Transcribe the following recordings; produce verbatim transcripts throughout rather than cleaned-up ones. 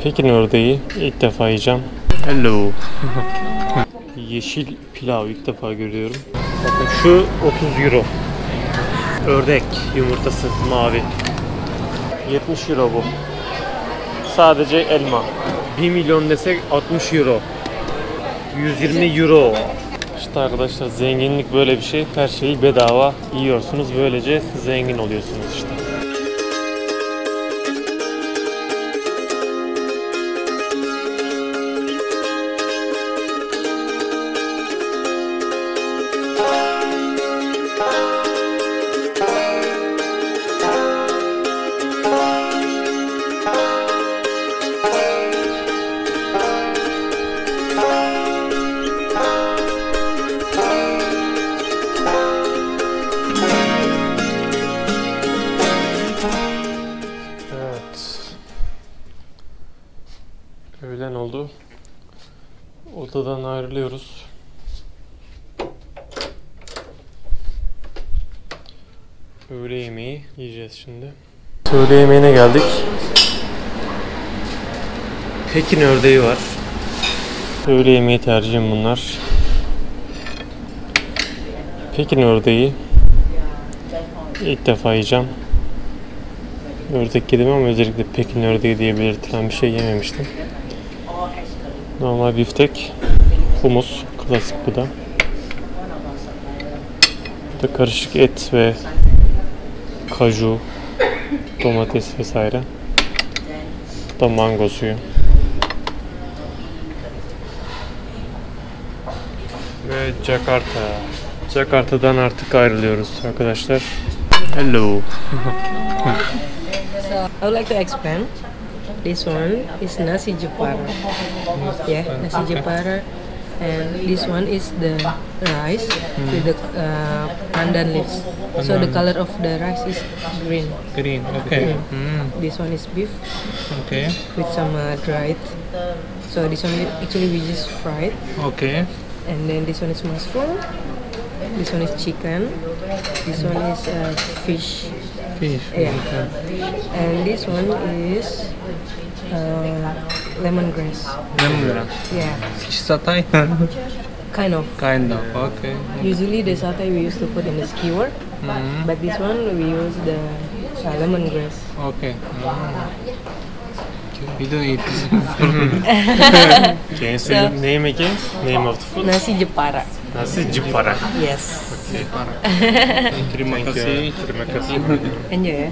Pekin ördeği ilk defa yiyeceğim. Hello. Yeşil pilav ilk defa görüyorum. Bakın şu otuz euro. Ördek yumurtası mavi. yetmiş euro bu. Sadece elma. bir milyon desek altmış euro. yüz yirmi euro. İşte arkadaşlar zenginlik böyle bir şey. Her şeyi bedava yiyorsunuz. Böylece zengin oluyorsunuz işte. Öğlen oldu. Odadan ayrılıyoruz. Öğle yemeği yiyeceğiz şimdi. Öğle yemeğine geldik. Pekin ördeği var. Öğle yemeği tercihim bunlar. Pekin ördeği ilk defa yiyeceğim. Ördek yedim ama özellikle Pekin ördeği diye belirtilen bir şey yememiştim. Normal biftek, humus, klasik bu da. Bu da karışık et ve kaju, domates vesaire. Bu da mango suyu. Ve Jakarta. Jakarta'dan artık ayrılıyoruz arkadaşlar. Hello. So I would like to explain. This one is nasi Jepara. Yeah, nasi Jepara, and this one is the rice mm. with the uh, pandan leaves. So the color of the rice is green. Green, okay. Mm. Mm. This one is beef. Okay. With some uh, dried. So this one actually we just fried. Okay. And then this one is mushroom. This one is chicken. This one is uh, fish. Fish. Yeah. Okay. And this one is uh, lemongrass. Lemongrass. Yeah. Fish satay. Kind of. Kind of. Okay. Usually the satay we used to put in the skewer, Mm-hmm. but this one we use the uh, lemongrass. Okay. Mm. We don't eat this. Can you say the name again? Name of the food? Nasi Jepara. Nasi Jepara. Yes. Terima kasih. Terima kasih. Enjoy ya.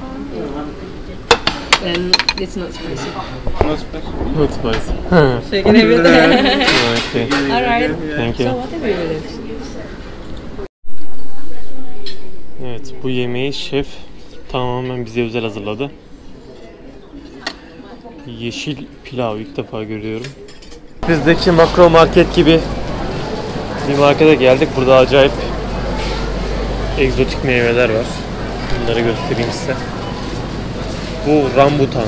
And it's not spicy. No spice. Not spicy. So you can have it. Okay. Alright. Thank you. So what have you with it? Evet, bu yemeği şef tamamen bize özel hazırladı. Yeşil pilav ilk defa görüyorum. Bizdeki makro market gibi bir markete geldik. Burada acayip egzotik meyveler var. Bunları göstereyim size. Bu rambutan.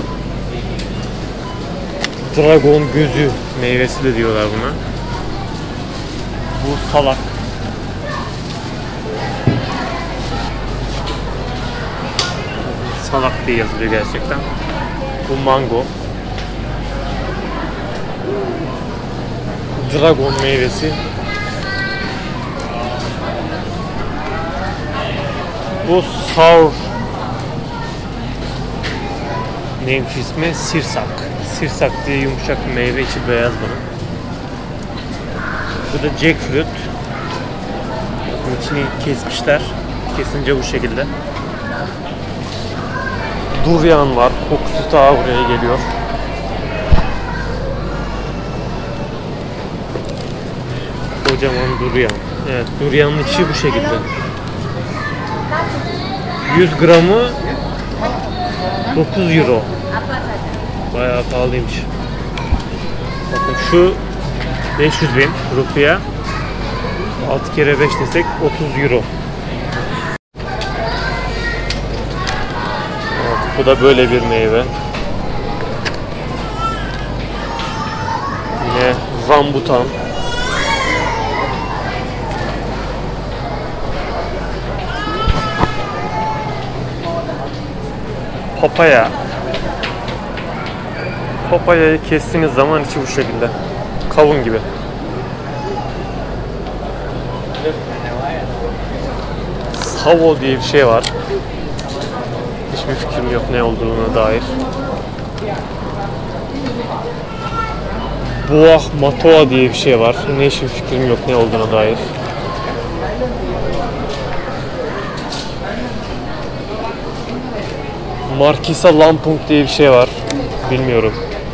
Dragon gözü meyvesi de diyorlar buna. Bu salak. Salak diye yazılıyor gerçekten. Bu mango. Dragon meyvesi. Bu sour. Neymiş ismi? Sirsak. Sirsak diye yumuşak bir meyve, içi beyaz bunun. Bu da jackfruit. Bakın içini kesmişler. Kesince bu şekilde. Durian var. Kokusu ta buraya geliyor. Kocaman durian. Evet, durianın içi bu şekilde. yüz gramı dokuz euro. Bayağı pahalıymış. Bakın şu beş yüz bin rupiye. altı kere beş desek otuz euro. Evet, bu da böyle bir meyve. Yine rambutan. Papaya. Papayayı kestiğiniz zaman içi bu şekilde. Kavun gibi. Savo diye bir şey var. Hiçbir fikrim yok ne olduğuna dair. Buah Matoa diye bir şey var. Ne hiçbir fikrim yok ne olduğuna dair. Markisa Lampung diye bir şey var. Bilmiyorum.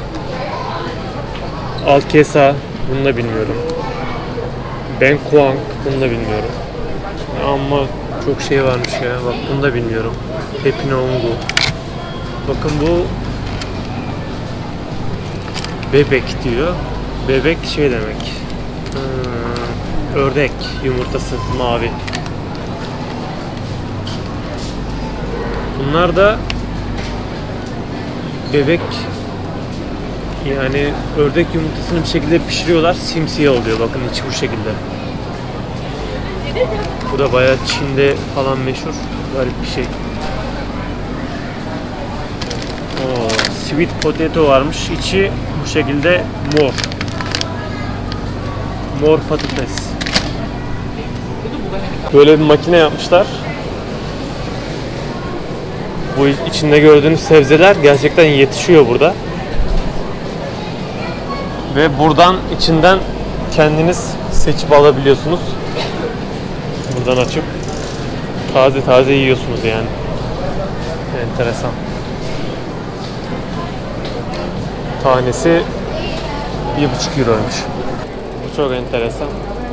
Alkesa, bunu da bilmiyorum. Bengkuang, bunu da bilmiyorum. Ama çok şey varmış ya. Bak bunu da bilmiyorum. Tepinongu. Bakın bu bebek diyor. Bebek şey demek. Hmm, ördek yumurtası mavi. Bunlar da bebek, yani ördek yumurtasını bir şekilde pişiriyorlar, simsiyah oluyor. Bakın içi bu şekilde. Bu da bayağı Çin'de falan meşhur, garip bir şey. Oo, sweet potato varmış. İçi bu şekilde mor. Mor patates. Böyle bir makine yapmışlar. Bu içinde gördüğünüz sebzeler gerçekten yetişiyor burada. Ve buradan içinden kendiniz seçip alabiliyorsunuz. Buradan açıp taze taze yiyorsunuz yani. Enteresan. Tanesi bir buçuk euroymuş. Bu çok enteresan.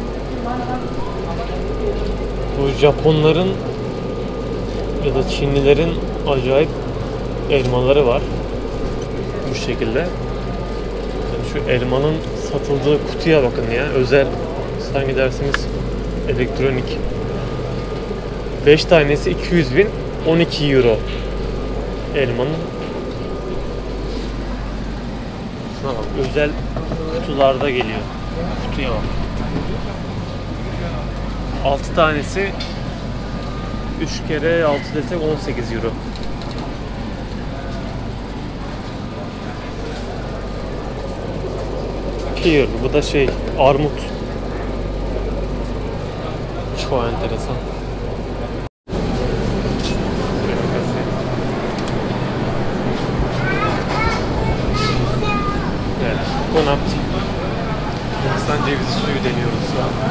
Bu Japonların ya da Çinlilerin acayip elmaları var. Bu şekilde. Yani şu elmanın satıldığı kutuya bakın ya. Özel, sanki dersiniz elektronik. beş tanesi iki yüz bin, on iki euro. Elmanın. Şuna bak, özel kutularda geliyor. Kutuya bak. altı tanesi üç kere altı desek on sekiz euro. Pear, bu da şey, armut. Çok enteresan. Evet, konapti. Hindistan cevizi suyu deniyoruz şu an.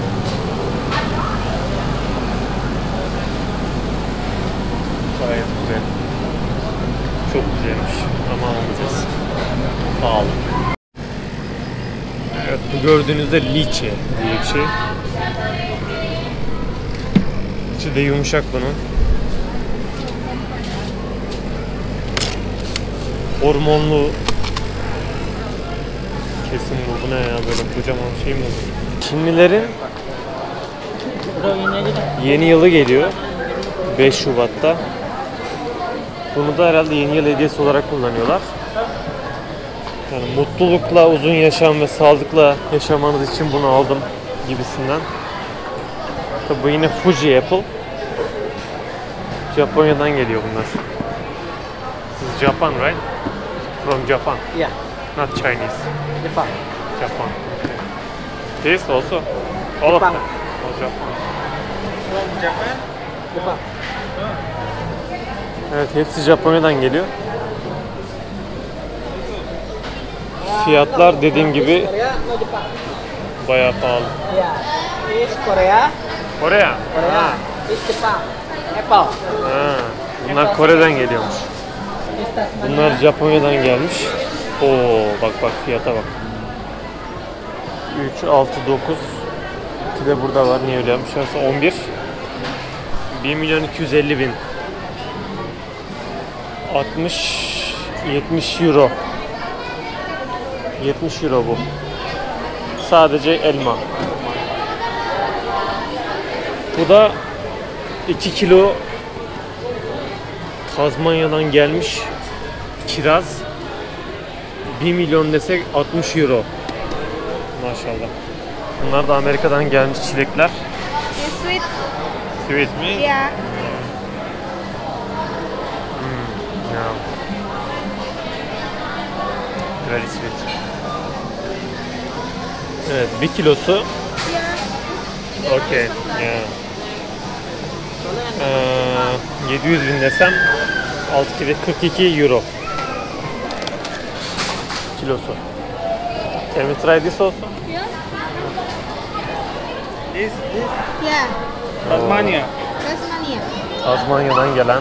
Gayet güzel. Çok güzelmiş ama almayacağız. Pahalı. Evet, bu gördüğünüzde liçe diye bir şey. İçi de yumuşak bunun. Hormonlu kesim bu. Bu ne ya, böyle kocaman şey mi olur? Çinlilerin yeni yılı geliyor. beş Şubat'ta. Bunu da herhalde yeni yıl hediyesi olarak kullanıyorlar. Yani mutlulukla, uzun yaşam ve sağlıkla yaşamanız için bunu aldım gibisinden. Tabi bu yine Fuji Apple. Japonya'dan geliyor bunlar. This is Japan, right? From Japan. Yeah, Not Chinese. Japan. Japan. Okay. This also? All of Japan. them? All Japan. From Japan? Japan. Evet, hepsi Japonya'dan geliyor. Fiyatlar dediğim gibi Korea atau Jepang? bayağı pahalı. Yeah, this Korea. Korea? Korea. Ha. This Jepang. Apple. Ha. Bunlar Kore'den geliyormuş. This Tasmania. Bunlar Japonya'dan gelmiş. Oo, bak bak fiyata bak. üç, altı, dokuz. iki de burada var. Niye öyle yapmışlarsa on bir. bir milyon iki yüz elli bin. altmış, yetmiş euro. yetmiş euro bu. Sadece elma. Bu da iki kilo Tazmanya'dan gelmiş kiraz. bir milyon desek altmış euro. Maşallah. Bunlar da Amerika'dan gelmiş çilekler. It's sweet. Sweet mi? Yeah. Ya. very sweet. Evet, bir kilosu. Okey. Yeah. Ee, yedi yüz bin desem altı kere kırk iki euro. Kilosu. Can we try this also? This, this. Yeah, Tasmania. Tasmania. Tazmanya'dan gelen.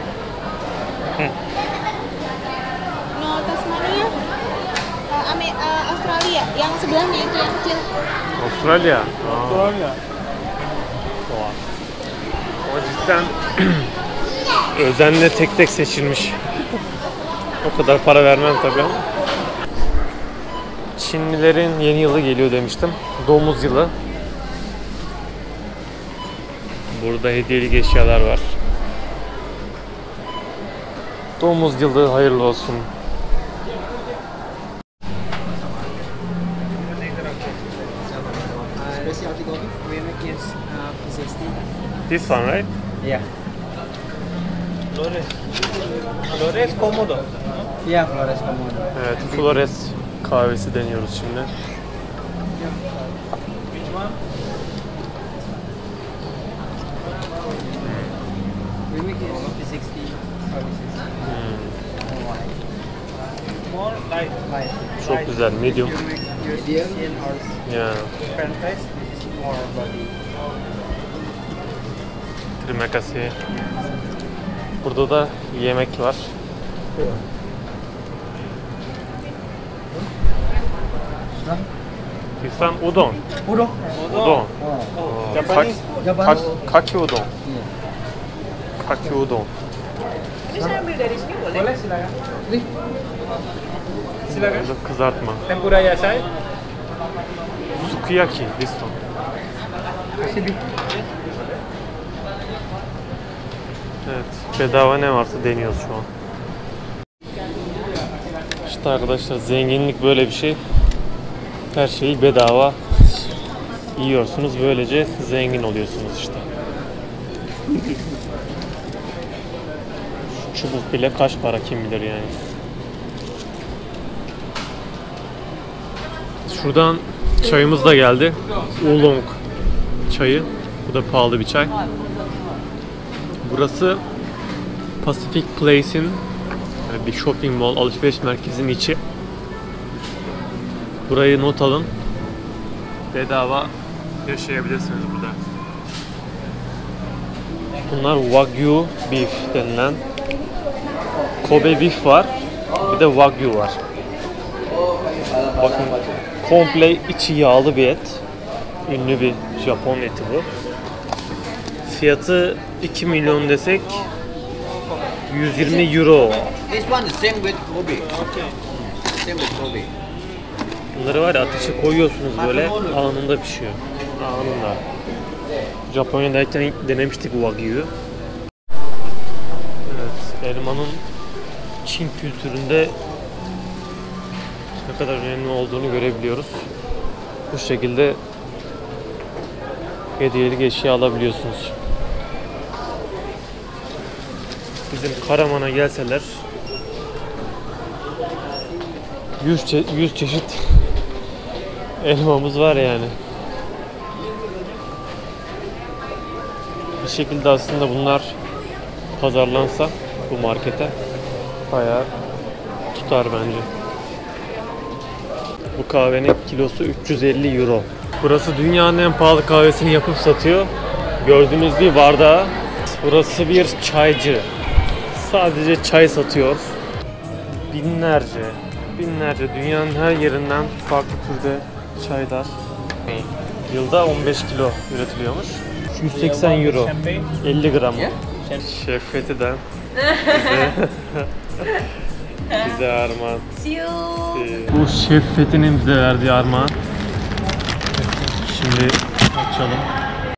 No, Tasmania. Uh, Ame- uh, Australia. Yang sebelahnya itu yang kecil. Avustralya. Aa, Australia. oha. Ama cidden özenle tek tek seçilmiş. O kadar para vermem tabii ama. Çinlilerin yeni yılı geliyor demiştim. Domuz yılı. Burada hediyelik eşyalar var. Domuz yılı hayırlı olsun. Specialty coffee we make is uh, sixty. This one, right? Yeah. Flores. Flores cómodo. Yeah, Flores Komodo. Evet, Flores kahvesi deniyoruz şimdi. Which one? We make it sixty services. Small, light. Light. Çok güzel, medium. You make your Medium or Ya, French fries. this is more body. trimakasi. Burada da yemek var. This one udon. Udon. Udon. Oh. Japanese. Japanese. Ka- kaki udon. Yeah. Kaki udon. Boleh silakan. Silakan. Burada kızartma. Tempura yasai. Sukiyaki. This one. Sini. Evet, bedava ne varsa deniyoruz şu an. İşte arkadaşlar, zenginlik böyle bir şey. Her şeyi bedava yiyorsunuz, böylece zengin oluyorsunuz işte. Şu çubuk bile kaç para kim bilir yani. Şuradan çayımız da geldi. Oolong çayı. Bu da pahalı bir çay. Burası Pacific Place'in yani bir shopping mall, alışveriş merkezinin içi. Burayı not alın. Bedava yaşayabilirsiniz burada. Bunlar Wagyu beef denilen Kobe beef var. Bir de Wagyu var. Bakın, komple içi yağlı bir et. Ünlü bir Japon eti bu. Fiyatı iki milyon desek yüz yirmi euro. This one is same with Kobe. Same with Kobe. Bunları var ya, ateşe koyuyorsunuz böyle, anında pişiyor. Anında. Japonya'dayken denemiştik Wagyu'yu. Evet, elmanın Çin kültüründe ne kadar önemli olduğunu görebiliyoruz. Bu şekilde hediyelik eşya alabiliyorsunuz. Bizim Karaman'a gelseler yüz, çe- yüz çeşit elmamız var yani. Bir şekilde aslında bunlar pazarlansa bu markete bayağı tutar bence. Bu kahvenin kilosu üç yüz elli euro. Burası dünyanın en pahalı kahvesini yapıp satıyor. Gördüğünüz bir bardağı. Burası bir çaycı. Sadece çay satıyor. Binlerce, binlerce dünyanın her yerinden farklı türde çaylar. Yılda on beş kilo üretiliyormuş. yüz seksen euro. elli gram. Şef Fethi'den bize, bize armağan. Bu Şef Fethi'nin bize verdiği armağan. Şimdi açalım.